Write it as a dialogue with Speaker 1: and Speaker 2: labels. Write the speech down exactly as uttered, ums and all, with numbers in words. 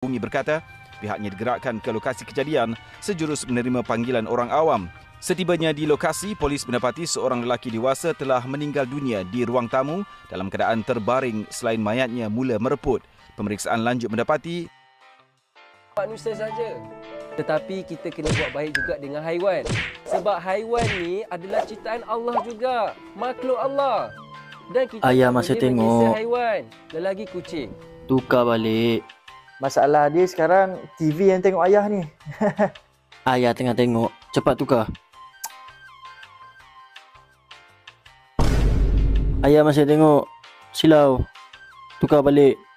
Speaker 1: Bumi berkata pihaknya digerakkan ke lokasi kejadian sejurus menerima panggilan orang awam. Setibanya di lokasi, polis mendapati seorang lelaki dewasa telah meninggal dunia di ruang tamu dalam keadaan terbaring selain mayatnya mula mereput. Pemeriksaan lanjut mendapati
Speaker 2: manusia saja. Tetapi kita kena buat baik juga dengan haiwan. Sebab haiwan ni adalah ciptaan Allah juga. Makhluk Allah. Dan kita
Speaker 3: Ayah masih tengok.
Speaker 2: Haiwan. Lelagi kucing.
Speaker 3: Tukar balik.
Speaker 4: Masalah dia sekarang T V yang tengok ayah ni.
Speaker 3: Ayah tengah tengok. Cepat tukar. Ayah masih tengok. Silau. Tukar balik.